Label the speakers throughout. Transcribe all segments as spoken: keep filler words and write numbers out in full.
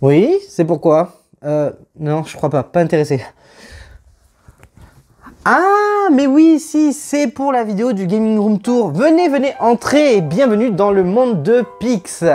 Speaker 1: Oui, c'est pourquoi. Euh, non, je crois pas, pas intéressé. Ah, mais oui, si, c'est pour la vidéo du Gaming Room Tour. Venez, venez, entrez et bienvenue dans le monde de Pix.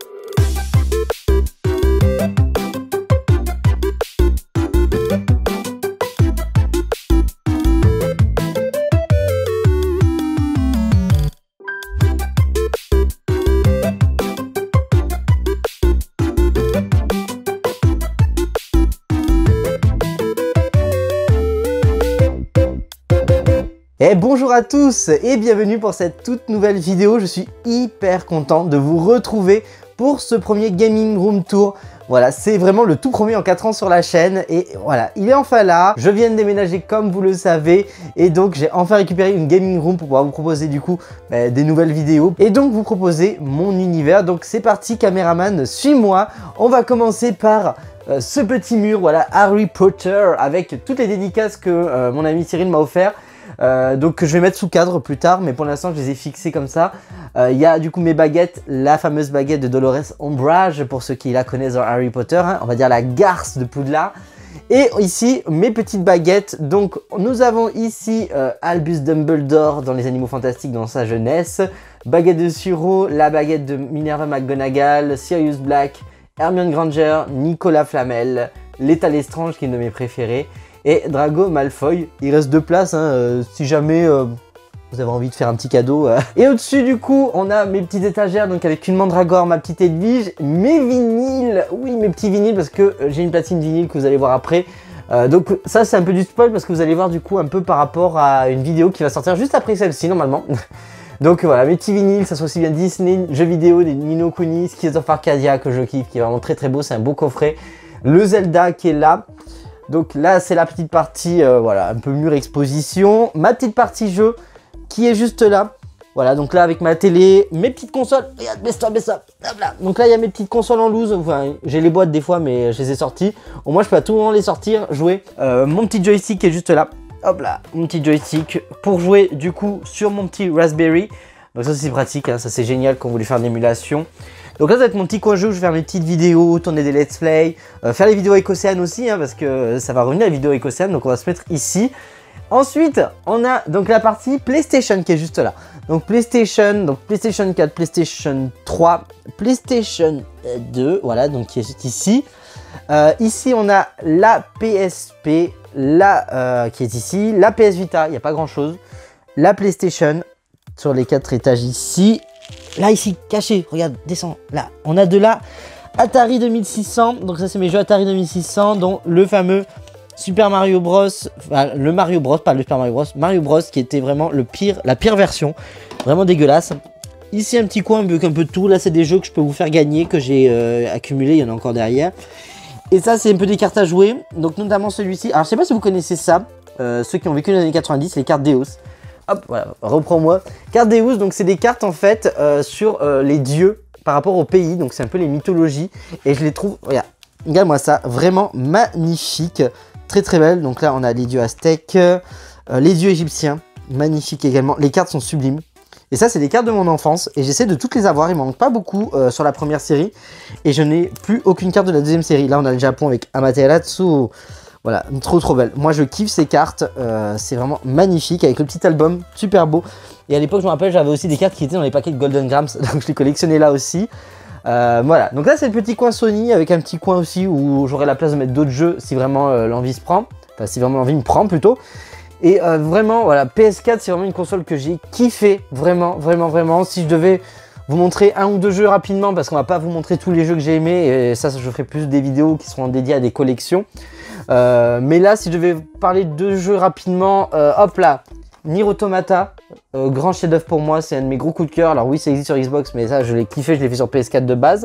Speaker 1: Et bonjour à tous et bienvenue pour cette toute nouvelle vidéo. Je suis hyper content de vous retrouver pour ce premier Gaming Room Tour. Voilà, c'est vraiment le tout premier en quatre ans sur la chaîne et voilà, il est enfin là. Je viens de déménager comme vous le savez et donc j'ai enfin récupéré une Gaming Room pour pouvoir vous proposer du coup bah, des nouvelles vidéos et donc vous proposer mon univers. Donc c'est parti caméraman, suis-moi. On va commencer par euh, ce petit mur, voilà, Harry Potter avec toutes les dédicaces que euh, mon ami Cyril m'a offert. Euh, donc que je vais mettre sous cadre plus tard, mais pour l'instant je les ai fixés comme ça. Il euh, y a du coup mes baguettes, la fameuse baguette de Dolores Umbridge pour ceux qui la connaissent dans Harry Potter, hein, on va dire la garce de Poudlard. Et ici mes petites baguettes, donc nous avons ici euh, Albus Dumbledore dans Les Animaux Fantastiques dans sa jeunesse, baguette de Suro, la baguette de Minerva McGonagall, Sirius Black, Hermione Granger, Nicolas Flamel, Leta Lestrange qui est une de mes préférées, et Drago Malfoy. Il reste deux places, hein, euh, si jamais euh, vous avez envie de faire un petit cadeau. Euh. Et au-dessus du coup, on a mes petites étagères, donc avec une mandragore, ma petite Edwige, mes vinyles, oui mes petits vinyles, parce que euh, j'ai une platine vinyle que vous allez voir après. Euh, donc ça c'est un peu du spoil, parce que vous allez voir du coup un peu par rapport à une vidéo qui va sortir juste après celle-ci normalement. Donc voilà, mes petits vinyles, ça soit aussi bien Disney, jeux vidéo, des Nino Kuni, Skies of Arcadia que je kiffe, qui est vraiment très très beau, c'est un beau coffret. Le Zelda qui est là. Donc là c'est la petite partie, euh, voilà, un peu mur exposition. Ma petite partie jeu qui est juste là. Voilà, donc là avec ma télé, mes petites consoles. Regarde, baisse-toi, baisse-toi. Donc là il y a mes petites consoles en loose. Enfin, j'ai les boîtes des fois mais je les ai sorties. Au moins je peux à tout moment les sortir, jouer. Euh, mon petit joystick qui est juste là. Hop là, mon petit joystick pour jouer du coup sur mon petit Raspberry. Donc ça c'est pratique, hein, ça c'est génial quand vous voulez faire une émulation. Donc là ça va être mon petit coin jeu où je vais faire mes petites vidéos, tourner des let's play, euh, faire les vidéos avec Océane aussi, hein, parce que ça va revenir la vidéo avec Océane, donc on va se mettre ici. Ensuite, on a donc la partie PlayStation qui est juste là. Donc PlayStation, donc PlayStation quatre, PlayStation trois, PlayStation deux, voilà, donc qui est ici. Euh, ici on a la P S P, la, euh, qui est ici, la P S Vita, il n'y a pas grand chose, la PlayStation sur les quatre étages ici. Là ici, caché, regarde, descends, là, on a de la Atari deux mille six cents, donc ça c'est mes jeux Atari deux mille six cents, dont le fameux Super Mario Bros, enfin le Mario Bros, pas le Super Mario Bros, Mario Bros qui était vraiment le pire, la pire version, vraiment dégueulasse. Ici un petit coin avec un peu de tout, là c'est des jeux que je peux vous faire gagner, que j'ai euh, accumulé, il y en a encore derrière. Et ça c'est un peu des cartes à jouer, donc notamment celui-ci, alors je sais pas si vous connaissez ça, euh, ceux qui ont vécu dans les années quatre-vingt-dix, les cartes Deus. Hop, voilà, reprends-moi. Cartes Deus, donc c'est des cartes en fait euh, sur euh, les dieux par rapport au pays, donc c'est un peu les mythologies. Et je les trouve, regarde, regarde-moi ça, vraiment magnifique, très très belle. Donc là on a les dieux aztèques, euh, les dieux égyptiens, magnifique également. Les cartes sont sublimes. Et ça c'est des cartes de mon enfance et j'essaie de toutes les avoir, il m'en manque pas beaucoup euh, sur la première série. Et je n'ai plus aucune carte de la deuxième série. Là on a le Japon avec Amaterasu. Voilà, trop trop belle. Moi je kiffe ces cartes, euh, c'est vraiment magnifique avec le petit album, super beau. Et à l'époque je me rappelle j'avais aussi des cartes qui étaient dans les paquets de Golden Grams, donc je les collectionnais là aussi. Euh, voilà, donc là c'est le petit coin Sony avec un petit coin aussi où j'aurai la place de mettre d'autres jeux si vraiment euh, l'envie se prend. Enfin si vraiment l'envie me prend plutôt. Et euh, vraiment voilà, P S quatre c'est vraiment une console que j'ai kiffé, vraiment, vraiment, vraiment. Si je devais vous montrer un ou deux jeux rapidement, parce qu'on va pas vous montrer tous les jeux que j'ai aimés, et ça, je ferai plus des vidéos qui seront dédiées à des collections. Euh, mais là, si je devais parler de deux jeux rapidement, euh, hop là, Nier Automata, euh, grand chef-d'œuvre pour moi, c'est un de mes gros coups de cœur. Alors oui, ça existe sur Xbox, mais ça, je l'ai kiffé, je l'ai fait sur P S quatre de base.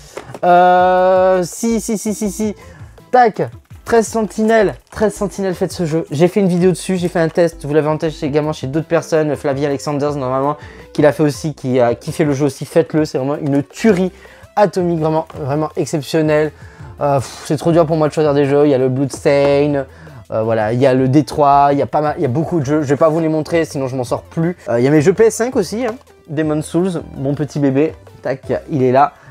Speaker 1: Euh, si, si, si, si, si, tac, treize Sentinelles, treize Sentinelles, faites ce jeu. J'ai fait une vidéo dessus, j'ai fait un test, vous l'avez en test également chez d'autres personnes, Flavie Alexanders normalement, qui l'a fait aussi, qui a kiffé le jeu aussi, faites-le, c'est vraiment une tuerie atomique, vraiment, vraiment exceptionnelle. Euh, c'est trop dur pour moi de choisir des jeux, il y a le Bloodstain, euh, voilà, il y a le Détroit, il y a pas mal, il y a beaucoup de jeux, je vais pas vous les montrer sinon je m'en sors plus. Euh, il y a mes jeux P S cinq aussi, hein. Demon's Souls, mon petit bébé, tac, il est là.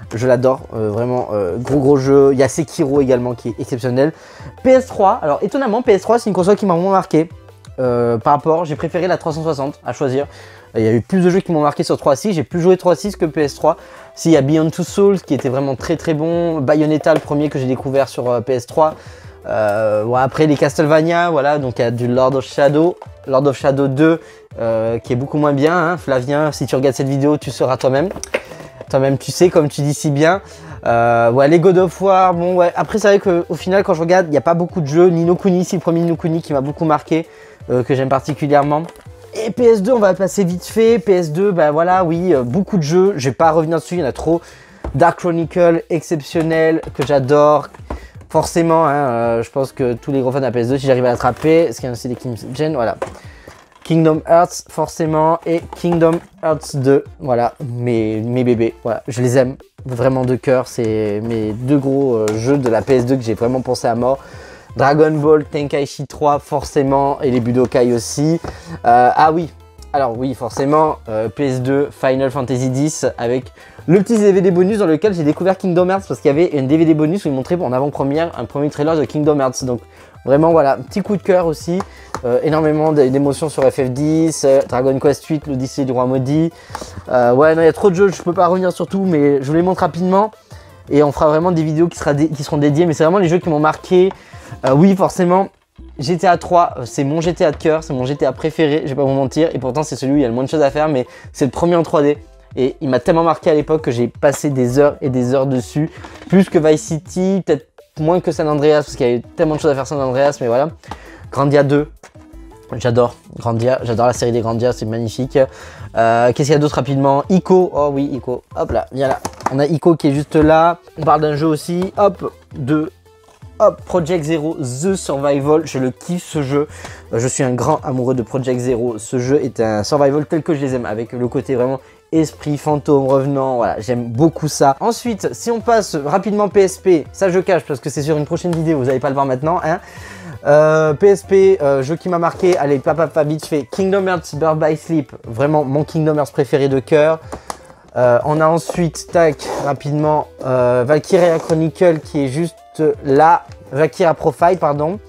Speaker 1: Je l'adore, euh, vraiment euh, gros gros jeu. Il y a Sekiro également qui est exceptionnel. P S trois, alors étonnamment P S trois c'est une console qui m'a vraiment marqué. Euh, par rapport, j'ai préféré la trois cent soixante à choisir. Il y a eu plus de jeux qui m'ont marqué sur trois six. J'ai plus joué trois six que P S trois. S'il y a Beyond Two Souls qui était vraiment très très bon. Bayonetta le premier que j'ai découvert sur euh, P S trois. Euh, ouais, après les Castlevania, voilà, donc il y a du Lord of Shadow. Lord of Shadow deux euh, qui est beaucoup moins bien. Hein. Flavien, si tu regardes cette vidéo, tu seras toi-même. Toi-même, tu sais, comme tu dis si bien. Euh, ouais, les God of War, bon, ouais. Après, c'est vrai qu'au final, quand je regarde, il n'y a pas beaucoup de jeux. Ni no Kuni, c'est le premier Ni no Kuni qui m'a beaucoup marqué, euh, que j'aime particulièrement. Et P S deux, on va passer vite fait. P S deux, bah voilà, oui, euh, beaucoup de jeux. Je vais pas revenir dessus, il y en a trop. Dark Chronicle, exceptionnel, que j'adore. Forcément, hein, euh, je pense que tous les gros fans de la P S deux, si j'arrive à l'attraper, est-ce qu'il y a aussi des Kingdom Gen, voilà. Kingdom Hearts, forcément, et Kingdom Hearts deux, voilà, mes, mes bébés, voilà, je les aime vraiment de cœur, c'est mes deux gros euh, jeux de la P S deux que j'ai vraiment pensé à mort. Dragon Ball Tenkaichi trois, forcément, et les Budokai aussi. Euh, ah oui, alors oui, forcément, euh, P S deux, Final Fantasy dix, avec le petit D V D bonus dans lequel j'ai découvert Kingdom Hearts, parce qu'il y avait une D V D bonus où ils montraient en avant-première un premier trailer de Kingdom Hearts, donc vraiment voilà, petit coup de cœur aussi, euh, énormément d'émotions sur F F dix, euh, Dragon Quest huit, l'Odyssée du Roi Maudit. Euh, ouais, non, il y a trop de jeux, je peux pas revenir sur tout, mais je vous les montre rapidement. Et on fera vraiment des vidéos qui, sera dé qui seront dédiées, mais c'est vraiment les jeux qui m'ont marqué. Euh, oui, forcément, G T A trois, c'est mon G T A de cœur, c'est mon G T A préféré, je vais pas vous mentir. Et pourtant, c'est celui où il y a le moins de choses à faire, mais c'est le premier en trois D. Et il m'a tellement marqué à l'époque que j'ai passé des heures et des heures dessus. Plus que Vice City, peut-être moins que San Andreas, parce qu'il y a eu tellement de choses à faire San Andreas, mais voilà. Grandia deux, j'adore Grandia, j'adore la série des Grandia, c'est magnifique. Euh, Qu'est-ce qu'il y a d'autre rapidement? Ico, oh oui, Ico, hop là, viens là. On a Ico qui est juste là. On parle d'un jeu aussi, hop, de... Hop, Project Zero, The Survival, je le kiffe ce jeu. Je suis un grand amoureux de Project Zero. Ce jeu est un survival tel que je les aime, avec le côté vraiment esprit, fantôme, revenant, voilà, j'aime beaucoup ça. Ensuite, si on passe rapidement P S P, ça je cache parce que c'est sur une prochaine vidéo, vous n'allez pas le voir maintenant, hein. Euh, P S P, euh, jeu qui m'a marqué, allez, papa, papa, vite fait, Kingdom Hearts Birth by Sleep, vraiment mon Kingdom Hearts préféré de cœur. Euh, on a ensuite, tac, rapidement, euh, Valkyria Chronicle qui est juste là, Valkyria Profile, pardon.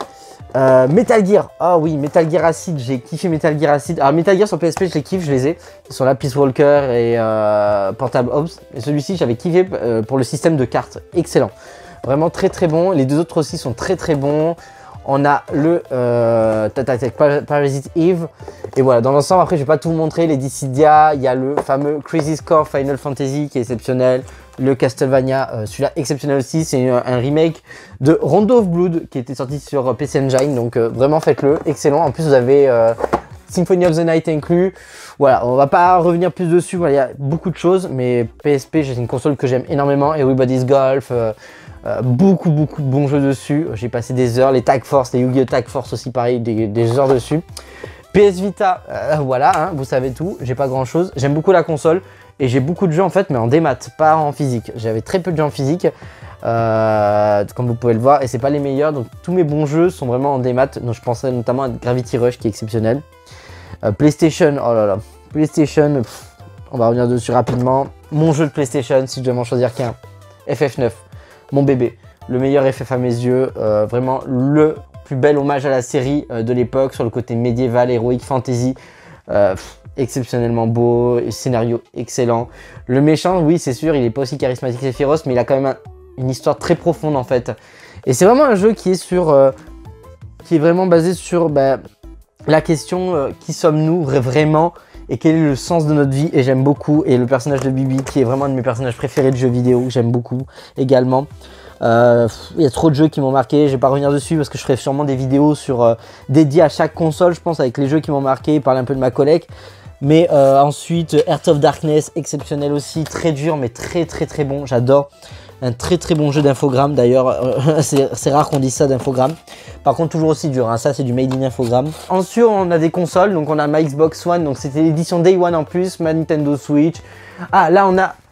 Speaker 1: Euh, Metal Gear, ah oh oui, Metal Gear Acid, j'ai kiffé Metal Gear Acid. Alors Metal Gear sur P S P, je les kiffe, je les ai. Ils sont là, Peace Walker et euh, Portable Ops. Et celui-ci, j'avais kiffé euh, pour le système de cartes, excellent. Vraiment très très bon, les deux autres aussi sont très très bons. On a le euh, Parasite Eve. Et voilà, dans l'ensemble, après, je vais pas tout vous montrer. Les Dissidia, il y a le fameux Crazy Score Final Fantasy qui est exceptionnel. Le Castlevania, euh, celui-là exceptionnel aussi. C'est un, un remake de Rondo of Blood qui était sorti sur P C Engine. Donc euh, vraiment, faites-le. Excellent. En plus, vous avez euh, Symphony of the Night inclus. Voilà, on va pas revenir plus dessus. Voilà, il y a beaucoup de choses. Mais P S P, c'est une console que j'aime énormément. Everybody's Golf. Euh, Euh, beaucoup beaucoup de bons jeux dessus, j'ai passé des heures, les Tag Force, les Yu-Gi-Oh! Tag Force aussi pareil, des, des heures dessus. P S Vita, euh, voilà, hein, vous savez tout, j'ai pas grand chose, j'aime beaucoup la console et j'ai beaucoup de jeux en fait mais en démat, pas en physique. J'avais très peu de jeux en physique, euh, comme vous pouvez le voir, et c'est pas les meilleurs, donc tous mes bons jeux sont vraiment en démat, donc je pensais notamment à Gravity Rush qui est exceptionnel. Euh, PlayStation, oh là là, PlayStation, pff, on va revenir dessus rapidement. Mon jeu de PlayStation, si je dois m'en choisir qu'un, F F neuf. Mon bébé, le meilleur F F à mes yeux, euh, vraiment le plus bel hommage à la série euh, de l'époque sur le côté médiéval, héroïque, fantasy, euh, pff, exceptionnellement beau, scénario excellent. Le méchant, oui c'est sûr, il est pas aussi charismatique et féroce, mais il a quand même un, une histoire très profonde en fait. Et c'est vraiment un jeu qui est sur, euh, qui est vraiment basé sur bah, la question euh, qui sommes-nous vraiment et quel est le sens de notre vie, et j'aime beaucoup. Et le personnage de Bibi qui est vraiment un de mes personnages préférés de jeux vidéo, j'aime beaucoup également. Euh, il y a trop de jeux qui m'ont marqué, je vais pas revenir dessus parce que je ferai sûrement des vidéos sur euh, dédiées à chaque console, je pense, avec les jeux qui m'ont marqué, parler un peu de ma collecte. Mais euh, ensuite, Heart of Darkness, exceptionnel aussi, très dur mais très très très bon, j'adore. Un très très bon jeu d'infogramme d'ailleurs, c'est rare qu'on dise ça d'infogramme. Par contre toujours aussi dur, hein. Ça c'est du made in infogramme. Ensuite on a des consoles, donc on a ma Xbox One, donc c'était l'édition Day One en plus, ma Nintendo Switch. Ah là on a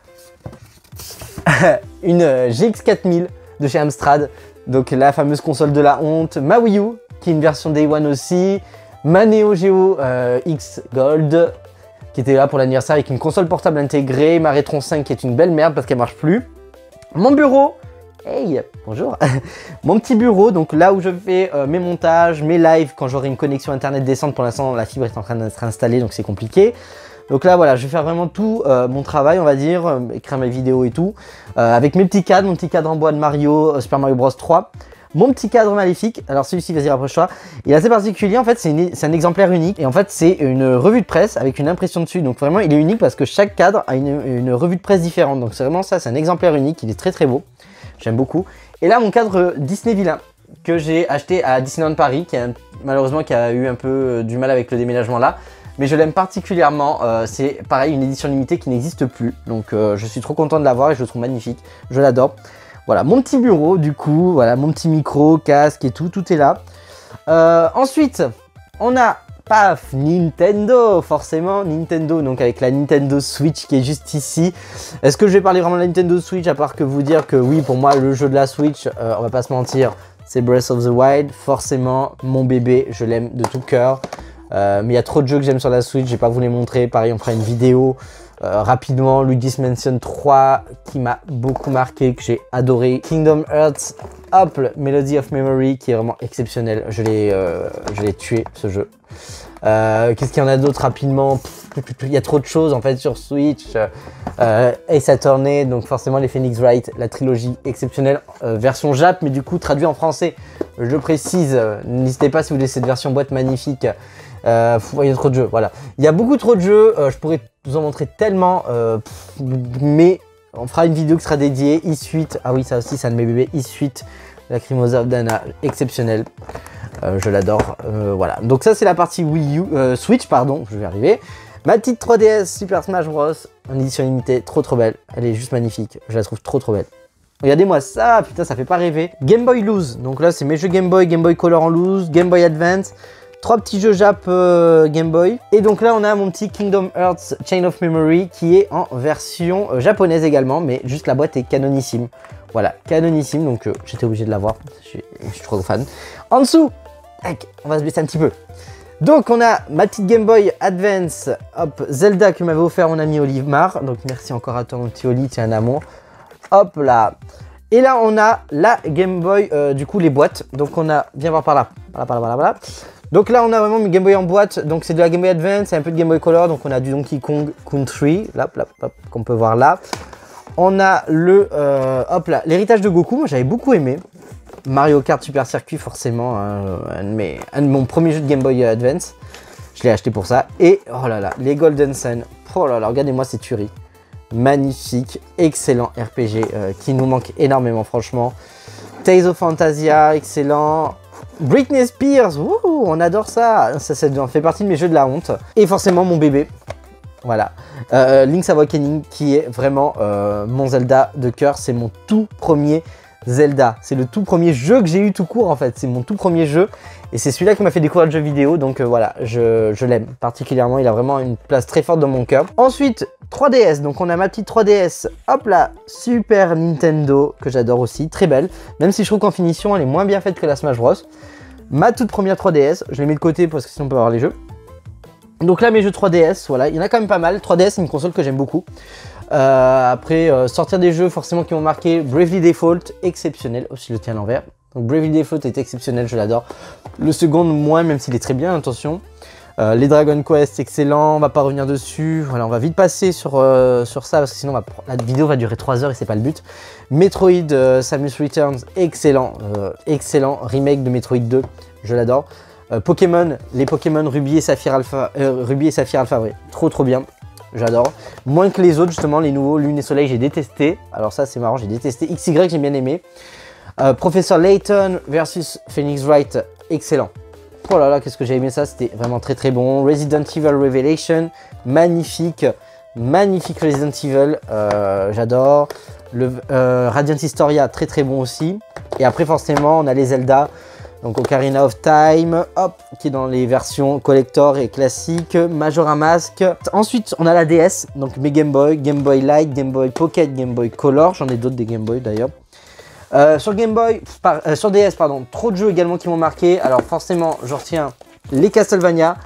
Speaker 1: une euh, G X quatre mille de chez Amstrad, donc la fameuse console de la honte, ma Wii U qui est une version Day One aussi, ma Neo Geo euh, X Gold, qui était là pour l'anniversaire avec une console portable intégrée, ma Retron cinq qui est une belle merde parce qu'elle marche plus. Mon bureau, hey, bonjour, mon petit bureau, donc là où je fais euh, mes montages, mes lives quand j'aurai une connexion internet décente. Pour l'instant, la fibre est en train d'être installée, donc c'est compliqué. Donc là, voilà, je vais faire vraiment tout euh, mon travail, on va dire, euh, écrire mes vidéos et tout, euh, avec mes petits cadres, mon petit cadre en bois de Mario, euh, Super Mario Bros trois. Mon petit cadre maléfique, alors celui-ci, vas-y, rapproche-toi. Il est assez particulier, en fait, c'est un exemplaire unique. Et en fait, c'est une revue de presse avec une impression dessus. Donc vraiment, il est unique parce que chaque cadre a une, une revue de presse différente. Donc c'est vraiment ça, c'est un exemplaire unique, il est très très beau. J'aime beaucoup. Et là, mon cadre Disney Villain, que j'ai acheté à Disneyland Paris, qui a malheureusement qui a eu un peu du mal avec le déménagement là. Mais je l'aime particulièrement, euh, c'est pareil, une édition limitée qui n'existe plus. Donc euh, je suis trop content de l'avoir et je le trouve magnifique, je l'adore. Voilà, mon petit bureau, du coup, voilà, mon petit micro, casque et tout, tout est là. Euh, ensuite, on a, paf, Nintendo, forcément, Nintendo, donc avec la Nintendo Switch qui est juste ici. Est-ce que je vais parler vraiment de la Nintendo Switch, à part que vous dire que oui, pour moi, le jeu de la Switch, euh, on va pas se mentir, c'est Breath of the Wild, forcément, mon bébé, je l'aime de tout cœur. Euh, mais il y a trop de jeux que j'aime sur la Switch, je vais pas vous les montrer, pareil, on fera une vidéo. Euh, rapidement, Luigi's Mansion trois qui m'a beaucoup marqué, que j'ai adoré. Kingdom Hearts, hop, Melody of Memory qui est vraiment exceptionnel. Je l'ai euh, je l'ai tué ce jeu. Euh, Qu'est-ce qu'il y en a d'autre rapidement? Il y a trop de choses en fait sur Switch. Euh, Ace Attorney, donc forcément les Phoenix Wright, la trilogie exceptionnelle, euh, version Jap, mais du coup traduit en français. Je le précise, n'hésitez pas si vous voulez cette version boîte magnifique. Euh, il y a trop de jeux, voilà. Il y a beaucoup trop de jeux, euh, je pourrais vous en montrer tellement, euh, pff, mais on fera une vidéo qui sera dédiée. E-Suite, ah oui, ça aussi, c'est un de mes bébés. E-Suite, Lacrimosa of Dana, exceptionnel. Euh, je l'adore, euh, voilà. Donc ça, c'est la partie Wii U, euh, Switch, pardon, je vais arriver. Ma petite trois D S Super Smash Bros, en édition limitée, trop trop belle. Elle est juste magnifique, je la trouve trop trop belle. Regardez-moi ça, putain, ça fait pas rêver. Game Boy Loose, donc là, c'est mes jeux Game Boy, Game Boy Color en loose, Game Boy Advance. Trois petits jeux Jap euh, Game Boy. Et donc là, on a mon petit Kingdom Hearts Chain of Memory qui est en version euh, japonaise également, mais juste la boîte est canonissime. Voilà, canonissime, donc euh, j'étais obligé de l'avoir. Je suis, je suis trop fan. En dessous, on va se baisser un petit peu. Donc on a ma petite Game Boy Advance, hop, Zelda que m'avait offert mon ami Olivemar. Donc merci encore à toi mon petit Oli, tu es un amour. Hop là. Et là on a la Game Boy, euh, du coup les boîtes. Donc on a, viens voir par là, par là, par là, par là, par là. Donc là on a vraiment une Game Boy en boîte, donc c'est de la Game Boy Advance, et un peu de Game Boy Color, donc on a du Donkey Kong Country, là, là, là qu'on peut voir là. On a le, euh, hop là, l'héritage de Goku, moi j'avais beaucoup aimé. Mario Kart Super Circuit forcément, hein, un, de mes, un de mon premier jeu de Game Boy Advance, je l'ai acheté pour ça. Et oh là là, les Golden Sun, oh là là, regardez-moi ces tueries. Magnifique, excellent R P G euh, qui nous manque énormément franchement. Tales of Fantasia, excellent. Britney Spears, wouhou, on adore ça. Ça, ça fait partie de mes jeux de la honte. Et forcément mon bébé, voilà. Euh, Link's Awakening qui est vraiment euh, mon Zelda de cœur. C'est mon tout premier Zelda. C'est le tout premier jeu que j'ai eu tout court en fait. C'est mon tout premier jeu. Et c'est celui-là qui m'a fait découvrir le jeu vidéo. Donc euh, voilà, je, je l'aime particulièrement. Il a vraiment une place très forte dans mon cœur. Ensuite, trois D S. Donc on a ma petite trois D S. Hop là, Super Nintendo que j'adore aussi. Très belle. Même si je trouve qu'en finition, elle est moins bien faite que la Smash Bros. Ma toute première trois D S. Je l'ai mis de côté parce que sinon on peut avoir les jeux. Donc là, mes jeux trois D S, voilà. Il y en a quand même pas mal. trois D S, c'est une console que j'aime beaucoup. Euh, après, euh, sortir des jeux forcément qui m'ont marqué. Bravely Default, exceptionnel. Oh, je le tiens à l'envers. Donc Bravely Default est exceptionnel, je l'adore. Le second, moins, même s'il est très bien, attention. Euh, les Dragon Quest, excellent. On va pas revenir dessus. Voilà, on va vite passer sur, euh, sur ça parce que sinon on va, la vidéo va durer trois heures et c'est pas le but. Metroid euh, Samus Returns, excellent. Euh, excellent. Remake de Metroid deux, je l'adore. Euh, Pokémon, les Pokémon Ruby et Saphir Alpha. Euh, Ruby et Saphir Alpha, oui. Trop trop bien. J'adore. Moins que les autres, justement, les nouveaux Lune et Soleil, j'ai détesté. Alors ça, c'est marrant, j'ai détesté. X Y, j'ai bien aimé. Euh, Professeur Layton versus Phoenix Wright, excellent. Oh là là, qu'est-ce que j'ai aimé ça, c'était vraiment très très bon. Resident Evil Revelation, magnifique. Magnifique Resident Evil, euh, j'adore. Le euh, Radiant Historia, très très bon aussi. Et après, forcément, on a les Zelda. Donc Ocarina of Time, hop, qui est dans les versions collector et classique, Majora Mask. Ensuite, on a la D S, donc mes Game Boy, Game Boy Light, Game Boy Pocket, Game Boy Color. J'en ai d'autres des Game Boy d'ailleurs. Euh, sur Game Boy, par, euh, sur D S, pardon, trop de jeux également qui m'ont marqué. Alors forcément, je retiens les Castlevania.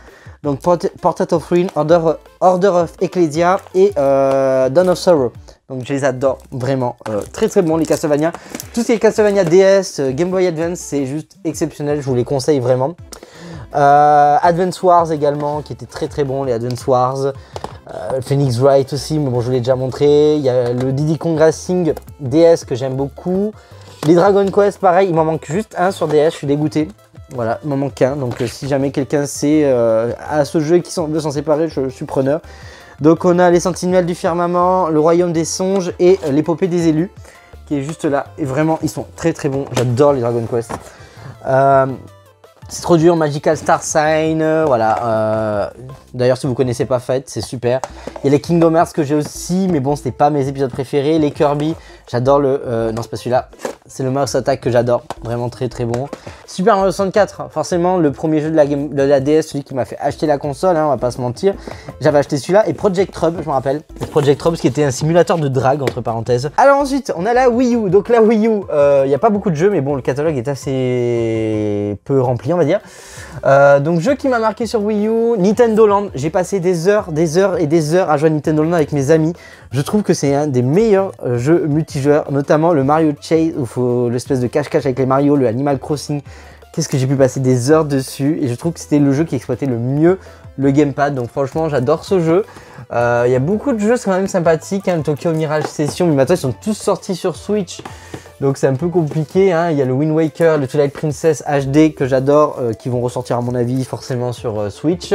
Speaker 1: Donc Port Portrait of Ruin, Order, Order of Ecclesia et euh, Dawn of Sorrow. Donc je les adore vraiment, euh, très très bon les Castlevania. Tout ce qui est Castlevania D S, euh, Game Boy Advance, c'est juste exceptionnel, je vous les conseille vraiment. Euh, Advance Wars également, qui était très très bon, les Advance Wars. Euh, Phoenix Wright aussi, mais bon je vous l'ai déjà montré. Il y a le Diddy Kong Racing D S que j'aime beaucoup. Les Dragon Quest, pareil, il m'en manque juste un sur D S, je suis dégoûté. Voilà, il m'en manque un, donc euh, si jamais quelqu'un sait euh, à ce jeu qui sont, veut s'en séparer, je, je suis preneur. Donc on a les Sentinelles du Firmament, le Royaume des Songes et euh, l'Épopée des Élus, qui est juste là. Et vraiment, ils sont très très bons, j'adore les Dragon Quest. Euh, c'est trop dur, Magical Star Sign, euh, voilà. Euh, D'ailleurs, si vous connaissez pas Fate, c'est super. Il y a les Kingdom Hearts que j'ai aussi, mais bon, c'était pas mes épisodes préférés. Les Kirby, j'adore le... Euh, non, c'est pas celui-là. C'est le Mouse Attack que j'adore, vraiment très très bon. Super Mario soixante-quatre, forcément le premier jeu de la, game, de la D S, celui qui m'a fait acheter la console, hein, on va pas se mentir. J'avais acheté celui-là et Project Trub, je me rappelle. Project Trub, qui était un simulateur de drague entre parenthèses. Alors ensuite, on a la Wii U. Donc la Wii U, il euh, n'y a pas beaucoup de jeux, mais bon, le catalogue est assez peu rempli, on va dire. Euh, donc jeu qui m'a marqué sur Wii U, Nintendo Land. J'ai passé des heures, des heures et des heures à jouer à Nintendo Land avec mes amis. Je trouve que c'est un des meilleurs jeux multijoueurs, notamment le Mario Chase, où il faut l'espèce de cache-cache avec les Mario, le Animal Crossing. Qu'est-ce que j'ai pu passer des heures dessus, et je trouve que c'était le jeu qui exploitait le mieux le gamepad. Donc franchement, j'adore ce jeu. Il euh, y a beaucoup de jeux, c'est quand même sympathique, hein, le Tokyo Mirage Session, mais maintenant ils sont tous sortis sur Switch. Donc c'est un peu compliqué, hein. Il y a le Wind Waker, le Twilight Princess H D que j'adore, euh, qui vont ressortir à mon avis forcément sur euh, Switch.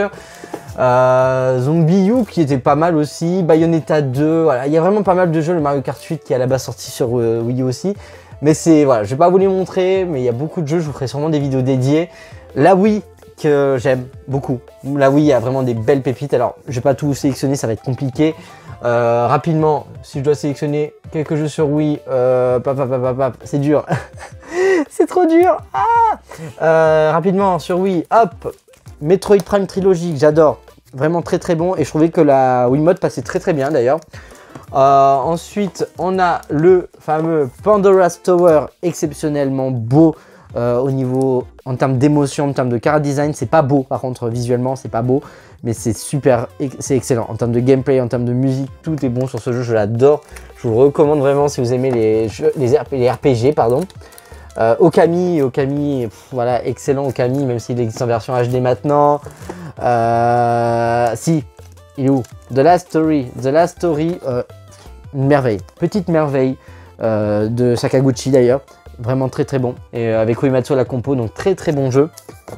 Speaker 1: Euh, Zombie U qui était pas mal aussi, Bayonetta deux, voilà, il y a vraiment pas mal de jeux, le Mario Kart huit qui est à la base sorti sur euh, Wii U aussi. Mais c'est, voilà, je vais pas vous les montrer, mais il y a beaucoup de jeux, je vous ferai sûrement des vidéos dédiées. La Wii que j'aime beaucoup, la Wii a vraiment des belles pépites, alors je vais pas tout sélectionner, ça va être compliqué. Euh, rapidement, si je dois sélectionner quelques jeux sur Wii, euh, pap, pap, pap, pap, c'est dur, c'est trop dur. Ah euh, rapidement sur Wii, hop, Metroid Prime Trilogy, j'adore, vraiment très très bon, et je trouvais que la Wiimote passait très très bien d'ailleurs. Euh, ensuite, on a le fameux Pandora's Tower, exceptionnellement beau euh, au niveau, en termes d'émotion, en termes de chara design. C'est pas beau, par contre, visuellement, c'est pas beau, mais c'est super, c'est excellent. En termes de gameplay, en termes de musique, tout est bon sur ce jeu, je l'adore. Je vous le recommande vraiment si vous aimez les, jeux, les, R P, les R P G, pardon. Euh, Okami, Okami, pff, voilà, excellent Okami, même s'il existe en version H D maintenant. Euh, si, il est où? The Last Story, The Last Story, euh, une merveille, petite merveille euh, de Sakaguchi d'ailleurs, vraiment très très bon, et euh, avec Uematsu à la compo, donc très très bon jeu.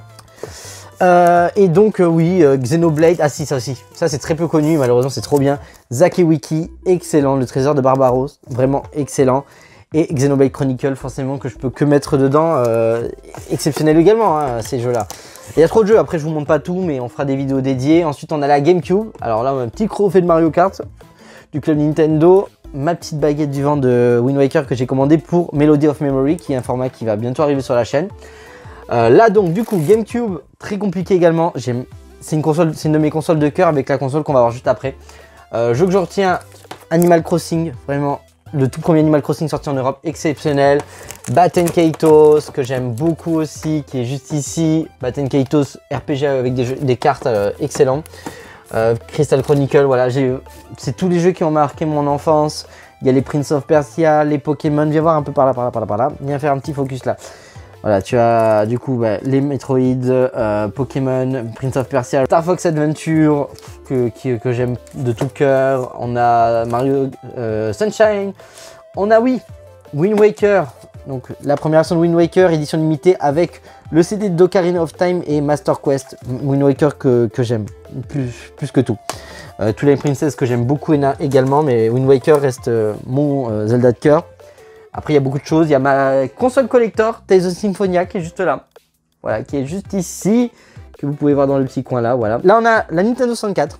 Speaker 1: Euh, et donc euh, oui, euh, Xenoblade, ah si ça aussi, ça c'est très peu connu, malheureusement c'est trop bien. Zakewiki, excellent, le trésor de Barbaros, vraiment excellent. Et Xenoblade Chronicle, forcément que je peux que mettre dedans, euh, exceptionnel également hein, ces jeux là. Il y a trop de jeux, après je vous montre pas tout, mais on fera des vidéos dédiées. Ensuite on a la GameCube, alors là on a un petit trophée de Mario Kart du club Nintendo, ma petite baguette du vent de Wind Waker que j'ai commandé pour Melody of Memory, qui est un format qui va bientôt arriver sur la chaîne. Euh, là donc du coup GameCube, très compliqué également, c'est une console, c'est une de mes consoles de cœur avec la console qu'on va voir juste après. Euh, jeu que je retiens, Animal Crossing, vraiment le tout premier Animal Crossing sorti en Europe, exceptionnel. Baten Kaitos, que j'aime beaucoup aussi, qui est juste ici. Baten Kaitos, R P G avec des, jeux, des cartes euh, excellents. Euh, Crystal Chronicle, voilà, c'est tous les jeux qui ont marqué mon enfance. Il y a les Prince of Persia, les Pokémon, viens voir un peu par là, par là, par là, par là. Viens faire un petit focus là. Voilà, tu as du coup bah, les Metroid, euh, Pokémon, Prince of Persia, Star Fox Adventure, que, que, que j'aime de tout cœur. On a Mario euh, Sunshine. On a oui, Wind Waker. Donc la première version de Wind Waker, édition limitée avec le C D de Ocarina of Time et Master Quest. Wind Waker que, que j'aime plus, plus que tout. Euh, Twilight Princess que j'aime beaucoup également, mais Wind Waker reste euh, mon euh, Zelda de cœur. Après, il y a beaucoup de choses. Il y a ma console collector, Tales of Symphonia, qui est juste là. Voilà, qui est juste ici, que vous pouvez voir dans le petit coin là. Voilà. Là, on a la Nintendo soixante-quatre.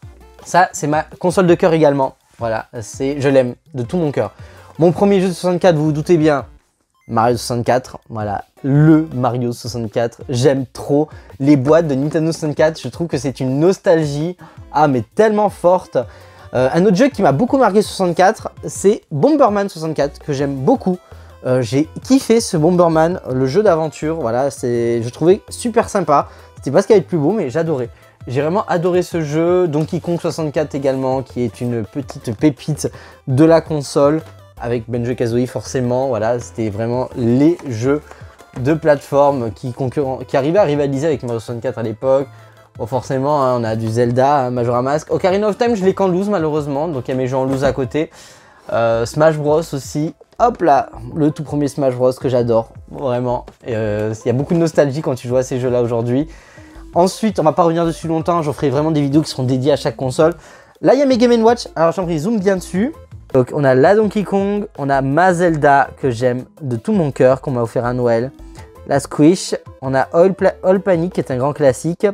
Speaker 1: Ça, c'est ma console de cœur également. Voilà, c'est, je l'aime de tout mon cœur. Mon premier jeu de soixante-quatre, vous vous doutez bien, Mario soixante-quatre. Voilà, le Mario soixante-quatre. J'aime trop les boîtes de Nintendo soixante-quatre. Je trouve que c'est une nostalgie, ah, mais tellement forte. Euh, un autre jeu qui m'a beaucoup marqué sur soixante-quatre, c'est Bomberman soixante-quatre, que j'aime beaucoup. Euh, J'ai kiffé ce Bomberman, le jeu d'aventure, voilà, je trouvais super sympa. C'était pas ce qu'il y avait de plus beau, mais j'adorais. J'ai vraiment adoré ce jeu. Donkey Kong soixante-quatre également, qui est une petite pépite de la console, avec Banjo-Kazooie forcément. Voilà, c'était vraiment les jeux de plateforme qui, qui arrivaient à rivaliser avec Mario soixante-quatre à l'époque. Bon, forcément, hein, on a du Zelda, Majora Mask. Ocarina of Time, je l'ai qu'en loose malheureusement, donc il y a mes jeux en loose à côté. Euh, Smash Bros aussi. Hop là, le tout premier Smash Bros que j'adore, vraiment. Il euh, y a beaucoup de nostalgie quand tu joues à ces jeux-là aujourd'hui. Ensuite, on va pas revenir dessus longtemps, j'en ferai vraiment des vidéos qui seront dédiées à chaque console. Là, il y a mes Game and Watch, alors j'en prie, zoom bien dessus. Donc, on a la Donkey Kong, on a ma Zelda que j'aime de tout mon cœur, qu'on m'a offert à Noël. La Squish, on a All, All Panic qui est un grand classique.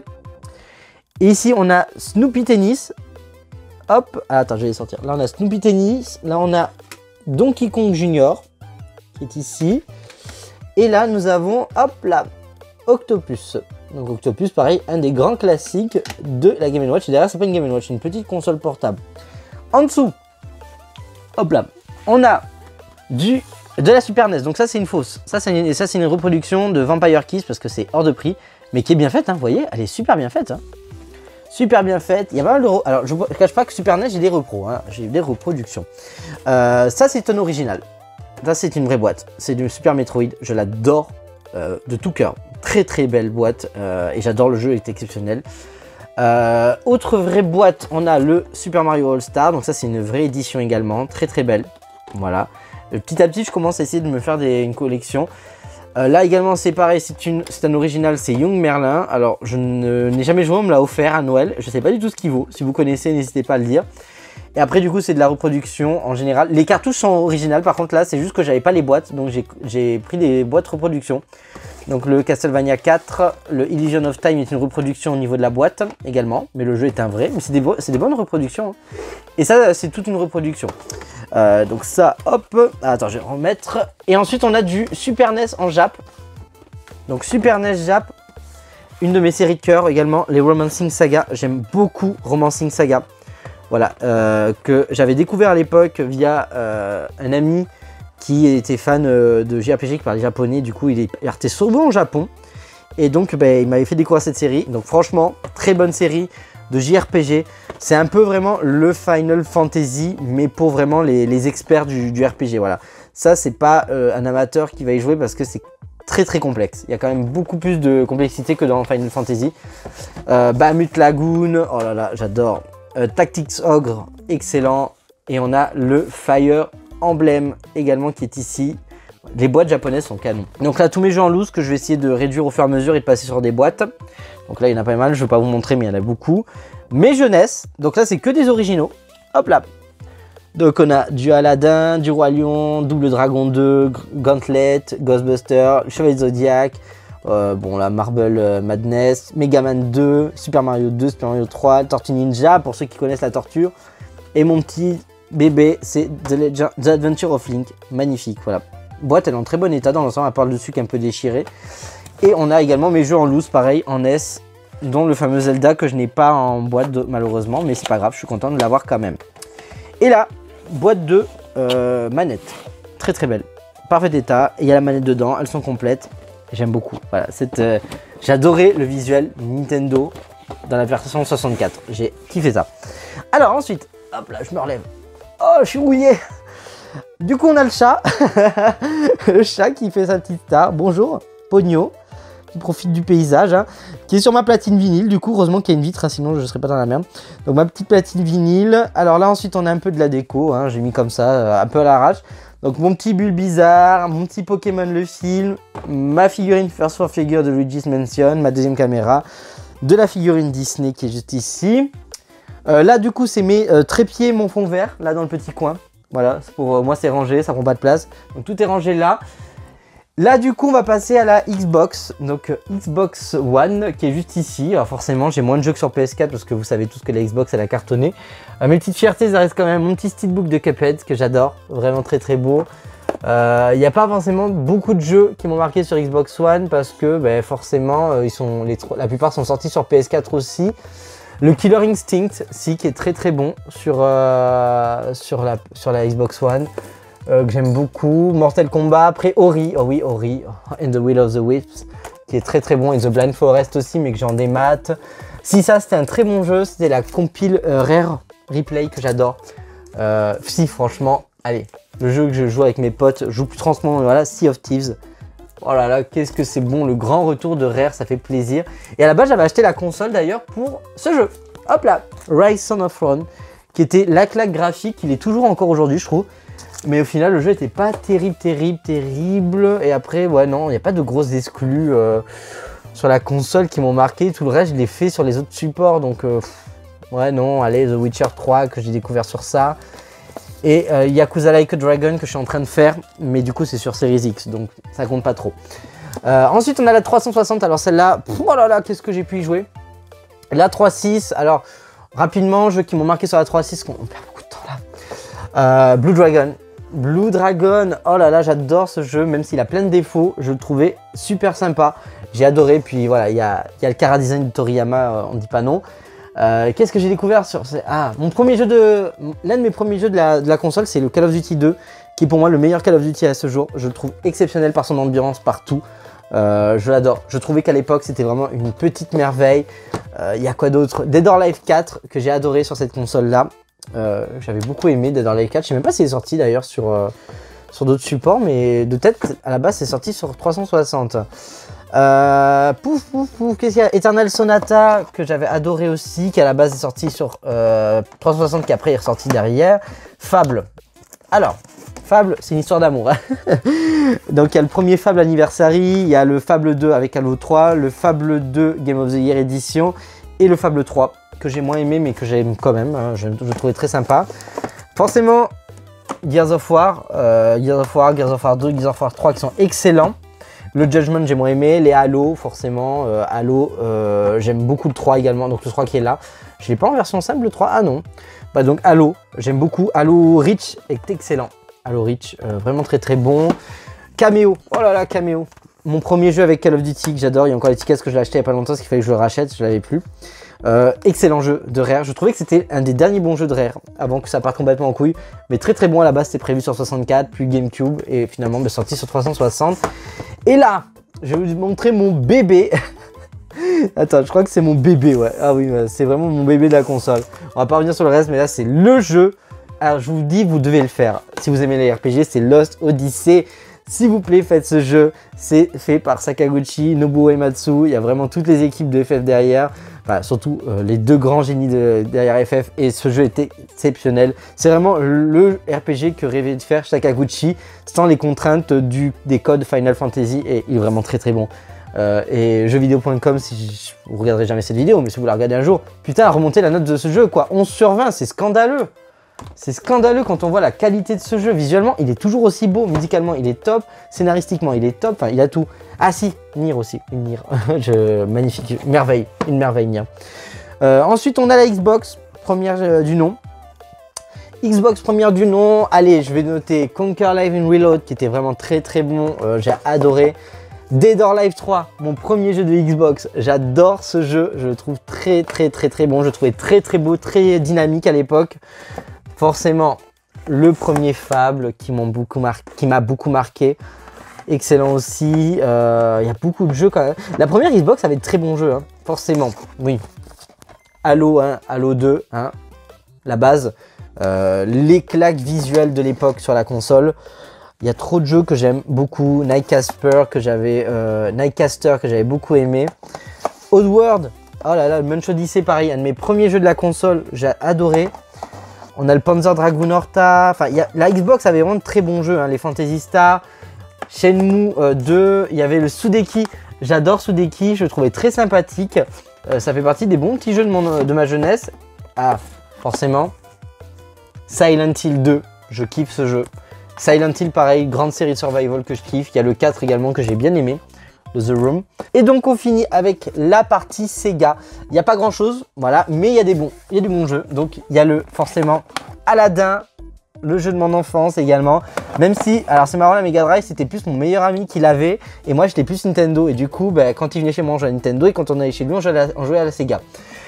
Speaker 1: Et ici, on a Snoopy Tennis. Hop, ah, attends, je vais les sortir. Là, on a Snoopy Tennis, là, on a Donkey Kong Junior qui est ici. Et là, nous avons, hop là, Octopus. Donc Octopus, pareil, un des grands classiques de la Game and Watch. Et derrière, c'est pas une Game and Watch, c'est une petite console portable. En dessous, hop là, on a du, de la Super N E S. Donc ça, c'est une fausse. Ça, c'est une, ça, c'est une reproduction de Vampire Kiss parce que c'est hors de prix, mais qui est bien faite. Hein, vous voyez, elle est super bien faite. Hein. Super bien faite. Il y a pas mal de... Alors, je ne cache pas que Super N E S, j'ai des repros. Hein. J'ai des reproductions. Euh, ça, c'est un original. Ça, c'est une vraie boîte. C'est du Super Metroid. Je l'adore euh, de tout cœur. Très très belle boîte euh, et j'adore le jeu, il est exceptionnel. Euh, autre vraie boîte, on a le Super Mario All Star, donc ça c'est une vraie édition également, très très belle. Voilà. Euh, petit à petit je commence à essayer de me faire des, une collection. Euh, là également c'est pareil, c'est un original, c'est Young Merlin. Alors je n'ai jamais joué, on me l'a offert à Noël, je sais pas du tout ce qu'il vaut. Si vous connaissez, n'hésitez pas à le dire. Et après du coup c'est de la reproduction en général. Les cartouches sont originales, par contre là c'est juste que j'avais pas les boîtes, donc j'ai pris des boîtes reproduction. Donc le Castlevania quatre, le Illusion of Time est une reproduction au niveau de la boîte également, mais le jeu est un vrai, mais c'est des, des bonnes reproductions. Hein. Et ça, c'est toute une reproduction. Euh, donc ça, hop, ah, attends, je vais remettre. Et ensuite, on a du Super N E S en Jap. Donc Super N E S Jap, une de mes séries de cœur également, les Romancing Saga. J'aime beaucoup Romancing Saga. Voilà, euh, que j'avais découvert à l'époque via euh, un ami qui était fan euh, de J R P G, qui parlait japonais, du coup il est parti souvent au Japon. Et donc bah, il m'avait fait découvrir cette série. Donc franchement, très bonne série de J R P G. C'est un peu vraiment le Final Fantasy, mais pour vraiment les, les experts du, du R P G. Voilà. Ça, c'est pas euh, un amateur qui va y jouer parce que c'est très très complexe. Il y a quand même beaucoup plus de complexité que dans Final Fantasy. Euh, Bahamut Lagoon, oh là là, j'adore. Euh, Tactics Ogre, excellent. Et on a le Fire Emblem également qui est ici. Les boîtes japonaises sont canon. Donc là, tous mes jeux en loose que je vais essayer de réduire au fur et à mesure et de passer sur des boîtes. Donc là, il y en a pas mal, je ne vais pas vous montrer, mais il y en a beaucoup. Mes jeunesses, donc là, c'est que des originaux. Hop là. Donc on a du Aladdin, du Roi Lion, Double Dragon deux, Gauntlet, Ghostbusters, Chevalier Zodiac, euh, bon là, Marble Madness, Mega Man deux, Super Mario deux, Super Mario trois, Tortue Ninja, pour ceux qui connaissent la torture. Et mon petit bébé, c'est The, Legend, The Adventure of Link, magnifique, voilà. Boîte, elle est en très bon état dans l'ensemble, à part le dessus qui est un peu déchiré. Et on a également mes jeux en loose, pareil, en S, dont le fameux Zelda que je n'ai pas en boîte de, malheureusement, mais c'est pas grave, je suis content de l'avoir quand même. Et là, boîte de euh, manettes, très très belle, parfait état, et il y a la manette dedans, elles sont complètes, j'aime beaucoup. Voilà, euh, j'ai adoré le visuel Nintendo dans la version soixante-quatre, j'ai kiffé ça. Alors ensuite, hop là, je me relève. Oh, je suis rouillé. Du coup, on a le chat. Le chat qui fait sa petite star. Bonjour, Pogno, qui profite du paysage, hein, qui est sur ma platine vinyle. Du coup, heureusement qu'il y a une vitre, hein, sinon je ne serais pas dans la merde. Donc, ma petite platine vinyle. Alors là, ensuite, on a un peu de la déco. Hein, j'ai mis comme ça, euh, un peu à l'arrache. Donc, mon petit Bulbizarre, mon petit Pokémon le film, ma figurine First Four Figure de Luigi's Mansion, ma deuxième caméra, de la figurine Disney qui est juste ici. Euh, là, du coup, c'est mes euh, trépieds, mon fond vert, là dans le petit coin. Voilà, pour euh, moi, c'est rangé, ça prend pas de place. Donc, tout est rangé là. Là, du coup, on va passer à la Xbox. Donc, euh, Xbox One, qui est juste ici. Alors, forcément, j'ai moins de jeux que sur P S quatre, parce que vous savez tous que la Xbox, elle a cartonné. Euh, mes petites fiertés, ça reste quand même mon petit steelbook de Cuphead, que j'adore. Vraiment très, très beau. Il euh, n'y a pas forcément beaucoup de jeux qui m'ont marqué sur Xbox One, parce que, ben, forcément, euh, ils sont, les, la plupart sont sortis sur P S quatre aussi. Le Killer Instinct, si, qui est très très bon sur, euh, sur, la, sur la Xbox One, euh, que j'aime beaucoup. Mortal Kombat, après Ori, oh oui, Ori, and the Will of the Wisps, qui est très très bon, et The Blind Forest aussi, mais que j'ai en démat. Si ça c'était un très bon jeu, c'était la compile euh, Rare Replay que j'adore. Euh, si franchement, allez, le jeu que je joue avec mes potes, je joue plus franchement, voilà, Sea of Thieves. Oh là là, qu'est-ce que c'est bon, le grand retour de Rare, ça fait plaisir. Et à la base, j'avais acheté la console d'ailleurs pour ce jeu. Hop là, Rise Son of Rome, qui était la claque graphique, il est toujours encore aujourd'hui, je trouve. Mais au final, le jeu était pas terrible, terrible, terrible. Et après, ouais, non, il n'y a pas de grosses exclus euh, sur la console qui m'ont marqué. Tout le reste, je l'ai fait sur les autres supports. Donc, euh, ouais, non, allez, The Witcher trois que j'ai découvert sur ça. Et euh, Yakuza Like a Dragon que je suis en train de faire, mais du coup c'est sur Series X, donc ça compte pas trop. Euh, ensuite on a la trois cent soixante, alors celle-là, oh là là, qu'est-ce que j'ai pu y jouer. La trois six, alors rapidement, jeux qui m'ont marqué sur la trois six, on perd beaucoup de temps là. Euh, Blue Dragon, Blue Dragon, oh là là, j'adore ce jeu, même s'il a plein de défauts, je le trouvais super sympa. J'ai adoré, puis voilà, il y a, y a le Chara Design de Toriyama, euh, on dit pas non. Euh, Qu'est-ce que j'ai découvert sur... Ah, mon premier jeu de... L'un de mes premiers jeux de la, de la console, c'est le Call of Duty deux, qui est pour moi le meilleur Call of Duty à ce jour. Je le trouve exceptionnel par son ambiance, partout. Euh, je l'adore. Je trouvais qu'à l'époque, c'était vraiment une petite merveille. Il euh, y a quoi d'autre? Dead or Alive quatre, que j'ai adoré sur cette console-là. Euh, J'avais beaucoup aimé Dead or Alive quatre. Je sais même pas s'il est sorti d'ailleurs sur, euh, sur d'autres supports, mais de tête, à la base, c'est sorti sur trois cent soixante. Euh, pouf pouf pouf, qu'est-ce qu'il y a? Eternal Sonata que j'avais adoré aussi, qui à la base est sorti sur euh, trois cent soixante, qui après est ressorti derrière. Fable. Alors, Fable, c'est une histoire d'amour. Hein. Donc il y a le premier Fable Anniversary, il y a le Fable deux avec Halo trois, le Fable deux Game of the Year Edition et le Fable trois que j'ai moins aimé mais que j'aime quand même. Hein, je, je trouvais très sympa. Forcément, Gears of War, euh, Gears of War, Gears of War deux, Gears of War trois qui sont excellents. Le Judgment, j'ai moins aimé. Les Halo, forcément. Euh, Halo, euh, j'aime beaucoup le trois également. Donc le trois qui est là. Je ne l'ai pas en version simple, le trois. Ah non. Bah, donc Halo, j'aime beaucoup. Halo Reach est excellent. Halo Reach, euh, vraiment très très bon. Cameo. Oh là là, Cameo. Mon premier jeu avec Call of Duty que j'adore. Il y a encore les tickets que je l'ai acheté il n'y a pas longtemps. Parce qu'il fallait que je le rachète. Je ne l'avais plus. Euh, excellent jeu de Rare. Je trouvais que c'était un des derniers bons jeux de Rare avant que ça parte complètement en couille. Mais très très bon à la base. C'était prévu sur soixante-quatre, puis GameCube. Et finalement, bah, sorti sur trois cent soixante. Et là, je vais vous montrer mon bébé. Attends, je crois que c'est mon bébé, ouais. Ah oui, c'est vraiment mon bébé de la console. On va pas revenir sur le reste, mais là, c'est le jeu. Alors, je vous dis, vous devez le faire. Si vous aimez les R P G, c'est Lost Odyssey. S'il vous plaît, faites ce jeu. C'est fait par Sakaguchi, Nobuo Uematsu. Il y a vraiment toutes les équipes de F F derrière. Enfin, surtout euh, les deux grands génies de, derrière F F. Et ce jeu était exceptionnel. C'est vraiment le R P G que rêvait de faire Sakaguchi sans les contraintes du, des codes Final Fantasy. Et il est vraiment très très bon. Euh, et jeuxvideo point com, si vous ne regarderez jamais cette vidéo, mais si vous la regardez un jour, putain, remontez la note de ce jeu, quoi. onze sur vingt, c'est scandaleux. C'est scandaleux quand on voit la qualité de ce jeu. Visuellement, il est toujours aussi beau. Musicalement, il est top. Scénaristiquement, il est top. Enfin, il a tout. Ah si, Nier aussi. Une Nier. Je... Magnifique. Une merveille. Une merveille, Nier. Euh, ensuite, on a la Xbox. Première euh, du nom. Xbox première du nom. Allez, je vais noter Conquer Live and Reload, qui était vraiment très très bon. Euh, J'ai adoré. Dead or Alive trois, mon premier jeu de Xbox. J'adore ce jeu. Je le trouve très très très très bon. Je le trouvais très très beau, très dynamique à l'époque. Forcément, le premier Fable qui m'a beaucoup, mar... beaucoup marqué. Excellent aussi. Il euh, y a beaucoup de jeux quand même. La première Xbox avait de très bons jeux, hein. Forcément. Oui. Halo un, Halo deux, hein. La base. Euh, les claques visuelles de l'époque sur la console. Il y a trop de jeux que j'aime beaucoup. Nightcaster que j'avais euh, Nightcaster que j'avais beaucoup aimé. Oddworld. Oh là là, Munch Odyssey, pareil. Un de mes premiers jeux de la console. J'ai adoré. On a le Panzer Dragoon Horta. Enfin, y a, la Xbox avait vraiment de très bons jeux, hein. Les Phantasy Star, Shenmue euh, deux. Il y avait le Sudeki. J'adore Sudeki. Je le trouvais très sympathique. Euh, ça fait partie des bons petits jeux de, mon, de ma jeunesse. Ah, forcément. Silent Hill deux. Je kiffe ce jeu. Silent Hill, pareil. Grande série de survival que je kiffe. Il y a le quatre également que j'ai bien aimé. The Room. Et donc on finit avec la partie Sega. Il n'y a pas grand chose, voilà, mais il y a des bons, il y a du bon jeu. Donc il y a le forcément Aladdin, le jeu de mon enfance également. Même si, alors c'est marrant, la Mega Drive c'était plus mon meilleur ami qui l'avait et moi j'étais plus Nintendo. Et du coup, bah, quand il venait chez moi on jouait à Nintendo et quand on allait chez lui on jouait à la, on jouait à la Sega.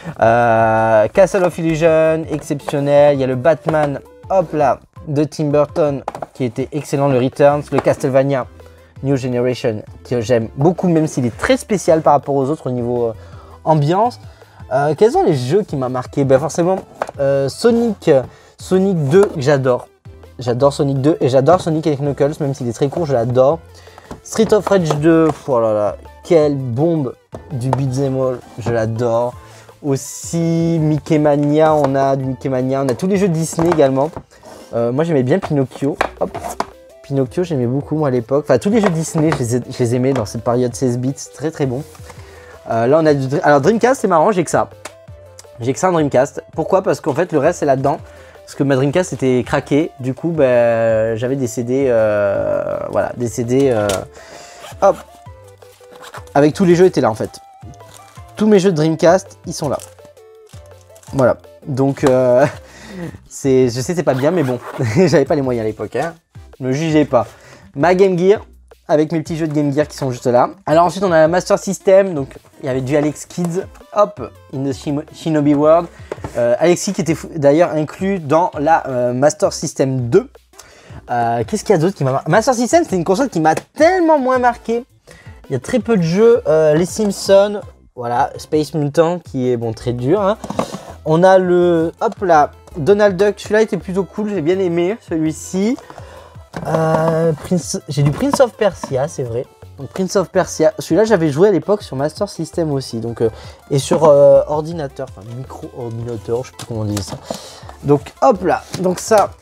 Speaker 1: Euh, Castle of Illusion, exceptionnel. Il y a le Batman, hop là, de Tim Burton qui était excellent, le Returns, le Castlevania New Generation que j'aime beaucoup, même s'il est très spécial par rapport aux autres au niveau euh, ambiance. Euh, quels sont les jeux qui m'ont marqué? Ben forcément, euh, Sonic, Sonic deux, que j'adore. J'adore Sonic deux et j'adore Sonic et Knuckles, même s'il est très court, je l'adore. Street of Rage deux, oh là là, quelle bombe du beat'em all, je l'adore. Aussi Mickey Mania, on a du Mickey Mania, on a tous les jeux Disney également. Euh, moi j'aimais bien Pinocchio, hop. Pinocchio j'aimais beaucoup moi à l'époque. Enfin tous les jeux Disney, je les, je les aimais dans cette période seize bits, très très bon. Euh, là on a du... Alors Dreamcast c'est marrant, j'ai que ça. J'ai que ça en Dreamcast. Pourquoi? Parce qu'en fait le reste c'est là-dedans. Parce que ma Dreamcast était craquée. Du coup ben, j'avais des C D. Euh, voilà, des C D. Euh, hop. Avec tous les jeux étaient là en fait. Tous mes jeux de Dreamcast, ils sont là. Voilà. Donc euh, c'est, je sais c'est pas bien mais bon. J'avais pas les moyens à l'époque. Hein. Ne me jugez pas. Ma Game Gear. Avec mes petits jeux de Game Gear qui sont juste là. Alors ensuite on a la Master System, donc il y avait du Alex Kidd, hop, in the Shinobi World. Euh, Alexis qui était d'ailleurs inclus dans la euh, Master System deux. Euh, Qu'est-ce qu'il y a d'autre qui m'a marqué? Master System c'est une console qui m'a tellement moins marqué. Il y a très peu de jeux, euh, les Simpsons, voilà, Space Mutant qui est bon très dur. Hein. On a le, hop là, Donald Duck, celui-là était plutôt cool, j'ai bien aimé celui-ci. Euh, j'ai du Prince of Persia, c'est vrai. Donc Prince of Persia, celui-là j'avais joué à l'époque sur Master System aussi, donc euh, et sur euh, ordinateur, enfin micro-ordinateur, je sais plus comment on dit ça. Donc hop là, donc ça.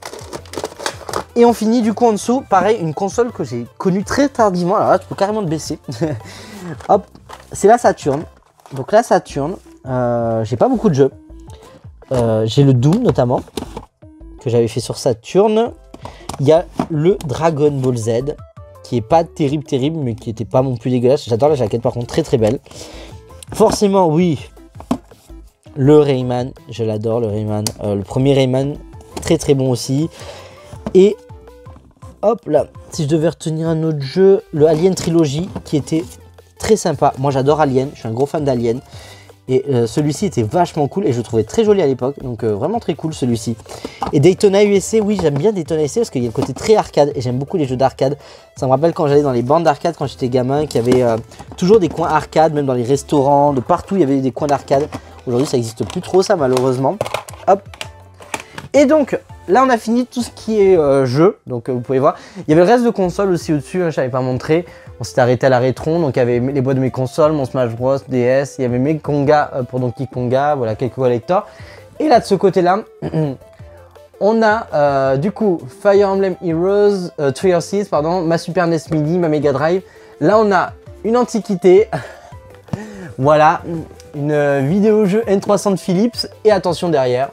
Speaker 1: Et on finit du coup en dessous, pareil, une console que j'ai connue très tardivement. Alors là, tu peux carrément te baisser. Hop, c'est la Saturn. Donc la Saturn, euh, j'ai pas beaucoup de jeux. Euh, j'ai le Doom notamment que j'avais fait sur Saturn. Il y a le Dragon Ball Z, qui est pas terrible, terrible, mais qui était pas non plus dégueulasse. J'adore la jaquette, par contre, très très belle. Forcément, oui, le Rayman, je l'adore, le Rayman. Euh, le premier Rayman, très très bon aussi. Et hop là, si je devais retenir un autre jeu, le Alien Trilogy, qui était très sympa. Moi, j'adore Alien, je suis un gros fan d'Alien. Et euh, celui-ci était vachement cool et je le trouvais très joli à l'époque. Donc euh, vraiment très cool celui-ci. Et Daytona U S A, oui j'aime bien Daytona U S A parce qu'il y a le côté très arcade. Et j'aime beaucoup les jeux d'arcade. Ça me rappelle quand j'allais dans les bandes d'arcade quand j'étais gamin. Qu'il y avait euh, toujours des coins arcade. Même dans les restaurants, de partout il y avait des coins d'arcade. Aujourd'hui ça n'existe plus trop ça malheureusement. Hop. Et donc là on a fini tout ce qui est euh, jeu. Donc euh, vous pouvez voir. Il y avait le reste de consoles aussi au-dessus. Hein, je n'avais pas montré. On s'était arrêté à la Rétron, donc il y avait les boîtes de mes consoles, mon Smash Bros, D S, il y avait mes Konga pour Donkey Konga, voilà quelques collectors. Et là de ce côté-là, on a euh, du coup Fire Emblem Heroes, euh, Three Houses, pardon, ma Super N E S Mini, ma Mega Drive. Là on a une antiquité, voilà, une vidéo jeu N trois cents de Philips. Et attention derrière,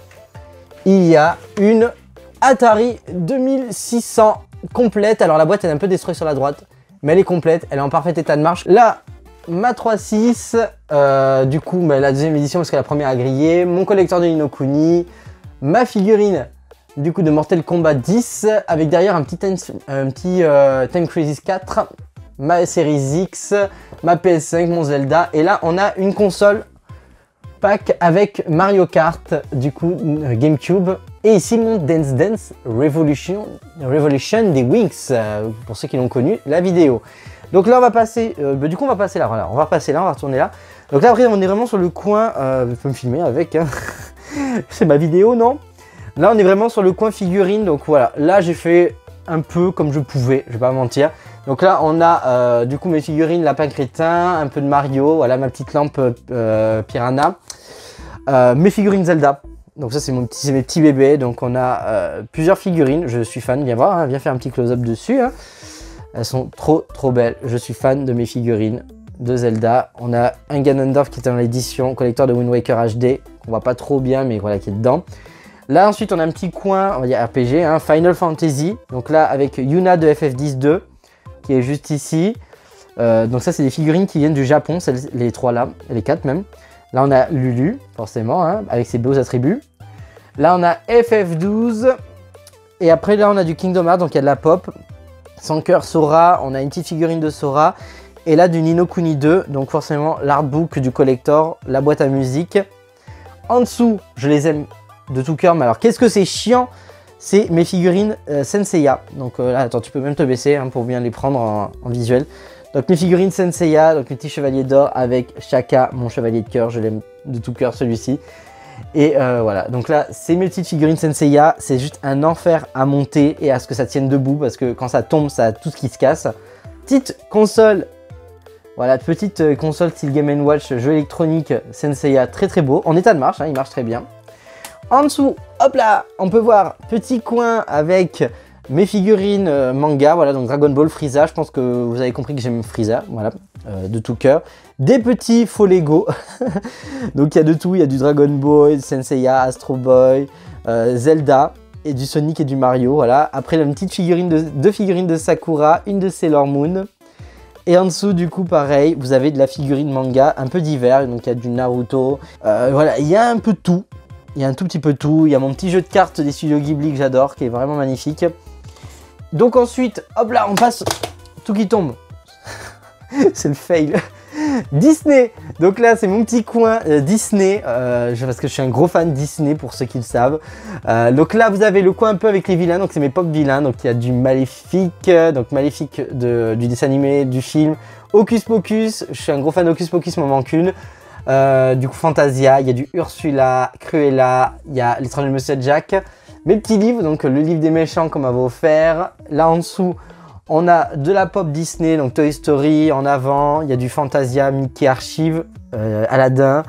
Speaker 1: il y a une Atari deux mille six cents complète. Alors la boîte elle est un peu détruite sur la droite. Mais elle est complète, elle est en parfait état de marche. Là, ma trois six, euh, du coup, bah, la deuxième édition parce que la première a grillé, mon collecteur de Ni no Kuni, ma figurine du coup de Mortal Kombat dix, avec derrière un petit, time, un petit euh, Time Crisis quatre, ma Series X, ma P S cinq, mon Zelda, et là on a une console pack avec Mario Kart, du coup euh, GameCube. Et ici mon Dance Dance Revolution, Revolution des Wings, euh, pour ceux qui l'ont connu, la vidéo. Donc là on va passer, euh, bah, du coup on va passer là, voilà, on va passer là, on va retourner là. Donc là après on est vraiment sur le coin, euh, je peux me filmer avec, hein. C'est ma vidéo non? Là on est vraiment sur le coin figurine, donc voilà, là j'ai fait un peu comme je pouvais, je vais pas mentir. Donc là on a euh, du coup mes figurines Lapin Crétin, un peu de Mario, voilà ma petite lampe euh, Piranha, euh, mes figurines Zelda. Donc ça c'est mon petit, mes petits bébés, donc on a euh, plusieurs figurines, je suis fan, viens voir, hein, viens faire un petit close-up dessus. Hein. Elles sont trop trop belles, je suis fan de mes figurines de Zelda. On a un Ganondorf qui est dans l'édition collector de Wind Waker H D, qu'on voit pas trop bien mais voilà qui est dedans. Là ensuite on a un petit coin, on va dire R P G, hein, Final Fantasy, donc là avec Yuna de F F dix deux, qui est juste ici. Euh, donc ça c'est des figurines qui viennent du Japon, les trois là, les quatre même. Là on a Lulu, forcément, hein, avec ses beaux attributs. Là on a F F douze. Et après là on a du Kingdom Hearts, donc il y a de la pop. Sans cœur Sora, on a une petite figurine de Sora. Et là du Ni no Kuni deux, donc forcément l'artbook du collector, la boîte à musique. En dessous, je les aime de tout cœur, mais alors qu'est-ce que c'est chiant? C'est mes figurines euh, Senseiya. Donc euh, là, attends, tu peux même te baisser hein, pour bien les prendre en, en visuel. Donc mes figurines Senseiya, donc mes petits chevaliers d'or avec Shaka, mon chevalier de cœur, je l'aime de tout cœur celui-ci. Et euh, voilà, donc là c'est mes petites figurines Senseiya, c'est juste un enfer à monter et à ce que ça tienne debout parce que quand ça tombe, ça a tout ce qui se casse. Petite console, voilà, petite console style Game and Watch, jeu électronique Senseiya, très très beau, en état de marche, hein, il marche très bien. En dessous, hop là, on peut voir petit coin avec mes figurines euh, manga, voilà, donc Dragon Ball, Frieza, je pense que vous avez compris que j'aime Frieza, voilà, euh, de tout cœur. Des petits faux Lego, donc il y a de tout, il y a du Dragon Ball, Senseiya, Astro Boy, euh, Zelda, et du Sonic et du Mario, voilà. Après, une petite figurine de, deux figurines de Sakura, une de Sailor Moon. Et en dessous, du coup, pareil, vous avez de la figurine manga, un peu divers, donc il y a du Naruto, euh, voilà, il y a un peu de tout. Il y a un tout petit peu de tout, il y a mon petit jeu de cartes des studios Ghibli que j'adore, qui est vraiment magnifique. Donc ensuite, hop là, on passe, tout qui tombe. C'est le fail. Disney. Donc là, c'est mon petit coin euh, Disney, euh, parce que je suis un gros fan Disney pour ceux qui le savent. Euh, donc là, vous avez le coin un peu avec les vilains, donc c'est mes pop vilains. Donc il y a du Maléfique, donc Maléfique de, du dessin animé, du film. Hocus Pocus, je suis un gros fan d'Hocus Pocus, il m'en manque une. Euh, du coup, Fantasia, il y a du Ursula, Cruella, il y a l'étrange Monsieur Jack. Mes petits livres, donc le livre des méchants qu'on m'avait offert. Là en dessous, on a de la pop Disney, donc Toy Story en avant. Il y a du Fantasia, Mickey Archive, euh, Aladdin.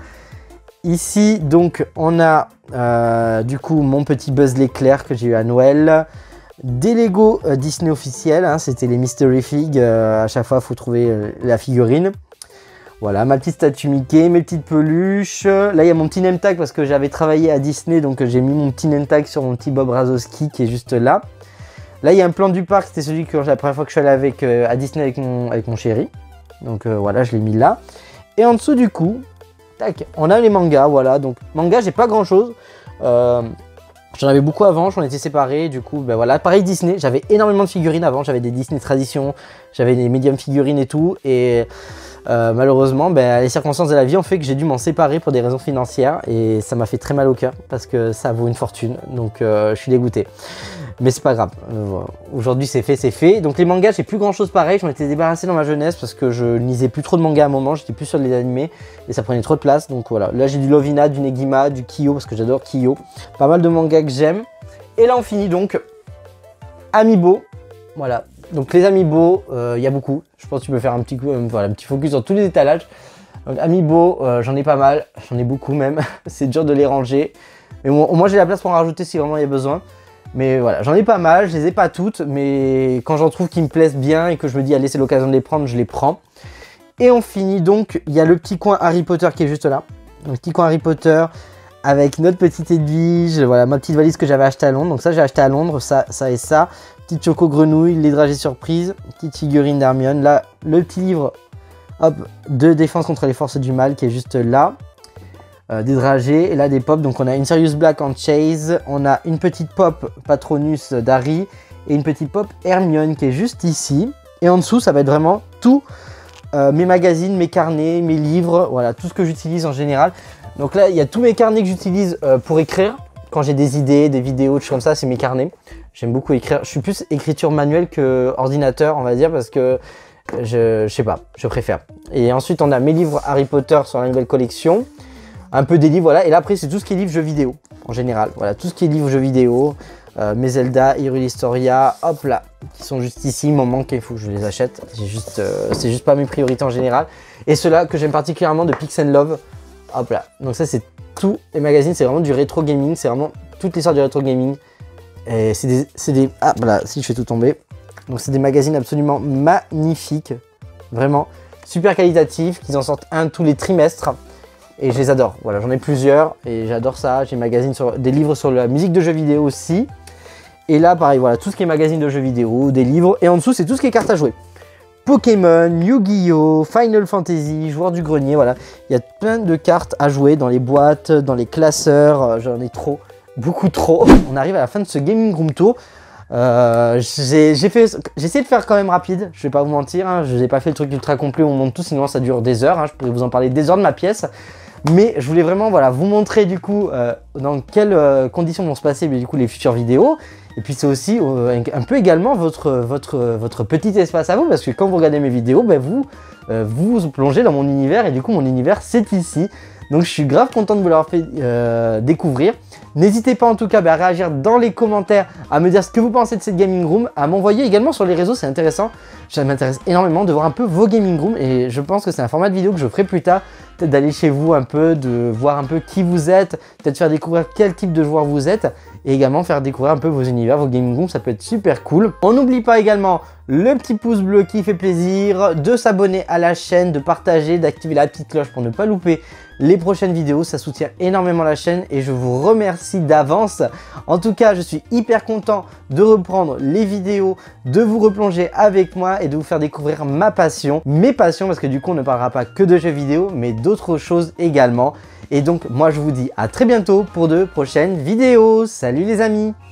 Speaker 1: Ici, donc, on a euh, du coup mon petit Buzz l'éclair que j'ai eu à Noël. Des Lego euh, Disney officiels, hein, c'était les Mystery Fig. Euh, à chaque fois, il faut trouver euh, la figurine. Voilà, ma petite statue Mickey, mes petites peluches. Là, il y a mon petit name tag parce que j'avais travaillé à Disney, donc j'ai mis mon petit name tag sur mon petit Bob Razowski qui est juste là. Là, il y a un plan du parc, c'était celui que la première fois que je suis allé avec, euh, à Disney avec mon, avec mon chéri. Donc euh, voilà, je l'ai mis là. Et en dessous du coup, tac, on a les mangas, voilà. Donc manga, j'ai pas grand chose. Euh, J'en avais beaucoup avant, j'en étais séparé, du coup, ben voilà. Pareil Disney, j'avais énormément de figurines avant, j'avais des Disney Tradition, j'avais des médium figurines et tout. Et Euh, malheureusement, ben, les circonstances de la vie ont fait que j'ai dû m'en séparer pour des raisons financières et ça m'a fait très mal au cœur parce que ça vaut une fortune, donc euh, je suis dégoûté. Mais c'est pas grave, euh, aujourd'hui c'est fait, c'est fait. Donc les mangas, j'ai plus grand chose pareil, j'en étais débarrassé dans ma jeunesse parce que je lisais plus trop de mangas à un moment, j'étais plus sur les animés et ça prenait trop de place. Donc voilà, là j'ai du Lovina, du Negima, du Kyo parce que j'adore Kyo, pas mal de mangas que j'aime. Et là on finit donc Amiibo, voilà. Donc les Amiibo, il euh, y a beaucoup. Je pense que tu peux faire un petit, coup, euh, voilà, un petit focus sur tous les étalages. Donc Amiibo, euh, j'en ai pas mal, j'en ai beaucoup même. C'est dur de les ranger. Mais bon, au moins j'ai la place pour en rajouter si vraiment il y a besoin. Mais voilà, j'en ai pas mal, je les ai pas toutes. Mais quand j'en trouve qui me plaisent bien et que je me dis allez c'est l'occasion de les prendre, je les prends. Et on finit donc, il y a le petit coin Harry Potter qui est juste là. Donc petit coin Harry Potter avec notre petite Edwige, voilà ma petite valise que j'avais achetée à Londres. Donc ça j'ai acheté à Londres, ça, ça et ça. Petite choco grenouille, les dragées surprise, petite figurine d'Hermione. Là, le petit livre hop, de défense contre les forces du mal qui est juste là. Euh, des dragées et là des pop. Donc on a une Sirius Black en Chase, on a une petite pop Patronus d'Harry et une petite pop Hermione qui est juste ici. Et en dessous, ça va être vraiment tout euh, mes magazines, mes carnets, mes livres, voilà, tout ce que j'utilise en général. Donc là, il y a tous mes carnets que j'utilise euh, pour écrire. Quand j'ai des idées, des vidéos, des choses comme ça, c'est mes carnets. J'aime beaucoup écrire. Je suis plus écriture manuelle que ordinateur, on va dire, parce que je, je sais pas, je préfère. Et ensuite, on a mes livres Harry Potter sur la nouvelle collection. Un peu des livres, voilà. Et là, après, c'est tout ce qui est livre jeux vidéo, en général. Voilà, tout ce qui est livre jeux vidéo. Euh, mes Zelda, Hyrule Historia, hop là, qui sont juste ici. Il m'en manque, il faut que je les achète. C'est juste, euh, c'est juste pas mes priorités en général. Et ceux-là que j'aime particulièrement de Pix and Love. Hop là, donc ça c'est tous les magazines, c'est vraiment du rétro gaming, c'est vraiment toutes les sortes du rétro gaming. Et c'est des, c'est des, ah voilà, si je fais tout tomber. Donc c'est des magazines absolument magnifiques, vraiment super qualitatifs, qu'ils en sortent un tous les trimestres. Et je les adore, voilà, j'en ai plusieurs et j'adore ça. J'ai magazines sur des livres sur la musique de jeux vidéo aussi. Et là pareil, voilà, tout ce qui est magazine de jeux vidéo, des livres. Et en dessous c'est tout ce qui est cartes à jouer. Pokémon, Yu-Gi-Oh, Final Fantasy, Joueur du Grenier, voilà. Il y a plein de cartes à jouer dans les boîtes, dans les classeurs, euh, j'en ai trop, beaucoup trop. On arrive à la fin de ce Gaming Room Tour. Euh, j'ai essayé de faire quand même rapide, je vais pas vous mentir, hein, je n'ai pas fait le truc ultra complet où on monte tout, sinon ça dure des heures, hein, je pourrais vous en parler des heures de ma pièce. Mais je voulais vraiment voilà, vous montrer du coup euh, dans quelles euh, conditions vont se passer mais, du coup, les futures vidéos. Et puis c'est aussi euh, un peu également votre, votre, votre petit espace à vous, parce que quand vous regardez mes vidéos, ben vous, euh, vous vous plongez dans mon univers, et du coup mon univers c'est ici. Donc je suis grave content de vous l'avoir fait euh, découvrir. N'hésitez pas en tout cas bah, à réagir dans les commentaires, à me dire ce que vous pensez de cette gaming room, à m'envoyer également sur les réseaux, c'est intéressant. Ça m'intéresse énormément de voir un peu vos gaming rooms et je pense que c'est un format de vidéo que je ferai plus tard. Peut-être d'aller chez vous un peu, de voir un peu qui vous êtes, peut-être faire découvrir quel type de joueur vous êtes et également faire découvrir un peu vos univers, vos gaming rooms, ça peut être super cool. On n'oublie pas également le petit pouce bleu qui fait plaisir, de s'abonner à la chaîne, de partager, d'activer la petite cloche pour ne pas louper les prochaines vidéos, ça soutient énormément la chaîne et je vous remercie d'avance. En tout cas, je suis hyper content de reprendre les vidéos, de vous replonger avec moi et de vous faire découvrir ma passion, mes passions, parce que du coup on ne parlera pas que de jeux vidéo, mais d'autres choses également. Et donc moi je vous dis à très bientôt pour de prochaines vidéos. Salut les amis!